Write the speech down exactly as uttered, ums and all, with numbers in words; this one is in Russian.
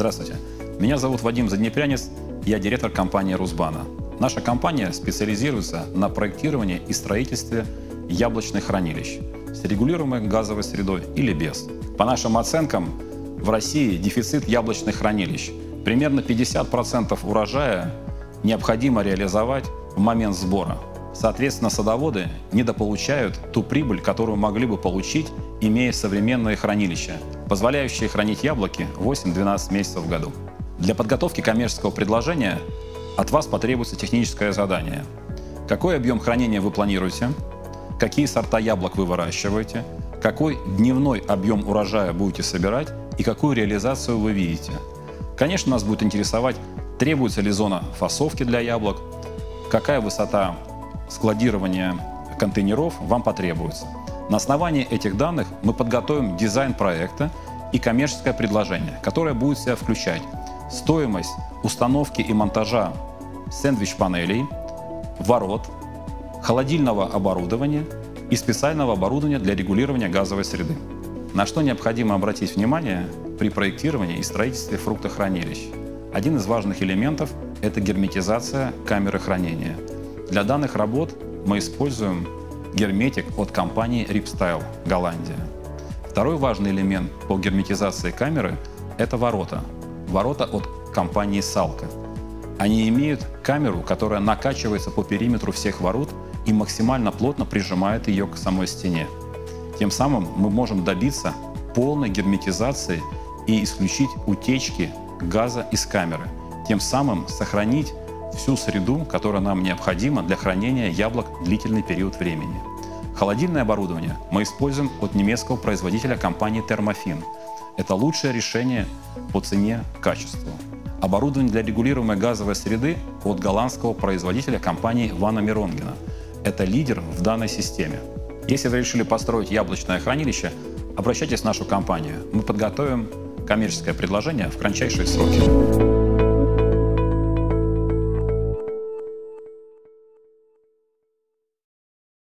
Здравствуйте. Меня зовут Вадим Заднепрянец, я директор компании «Русбана». Наша компания специализируется на проектировании и строительстве яблочных хранилищ с регулируемой газовой средой или без. По нашим оценкам, в России дефицит яблочных хранилищ. Примерно пятьдесят процентов урожая необходимо реализовать в момент сбора. Соответственно, садоводы недополучают ту прибыль, которую могли бы получить, имея современные хранилища, позволяющие хранить яблоки восемь-двенадцать месяцев в году. Для подготовки коммерческого предложения от вас потребуется техническое задание. Какой объем хранения вы планируете? Какие сорта яблок вы выращиваете? Какой дневной объем урожая будете собирать? И какую реализацию вы видите? Конечно, нас будет интересовать, требуется ли зона фасовки для яблок, какая высота складирования контейнеров вам потребуется. На основании этих данных мы подготовим дизайн проекта и коммерческое предложение, которое будет в себя включать стоимость установки и монтажа сэндвич-панелей, ворот, холодильного оборудования и специального оборудования для регулирования газовой среды. На что необходимо обратить внимание при проектировании и строительстве фруктохранилищ? Один из важных элементов – это герметизация камеры хранения. Для данных работ мы используем герметик от компании Ripstyle, Голландия. Второй важный элемент по герметизации камеры – это ворота. Ворота от компании Salka. Они имеют камеру, которая накачивается по периметру всех ворот и максимально плотно прижимает ее к самой стене. Тем самым мы можем добиться полной герметизации и исключить утечки газа из камеры. Тем самым сохранить всю среду, которая нам необходима для хранения яблок длительный период времени. Холодильное оборудование мы используем от немецкого производителя компании Thermofin. Это лучшее решение по цене-качеству. Оборудование для регулируемой газовой среды от голландского производителя компании Вана Миронгена. Это лидер в данной системе. Если вы решили построить яблочное хранилище, обращайтесь в нашу компанию. Мы подготовим коммерческое предложение в кратчайшие сроки.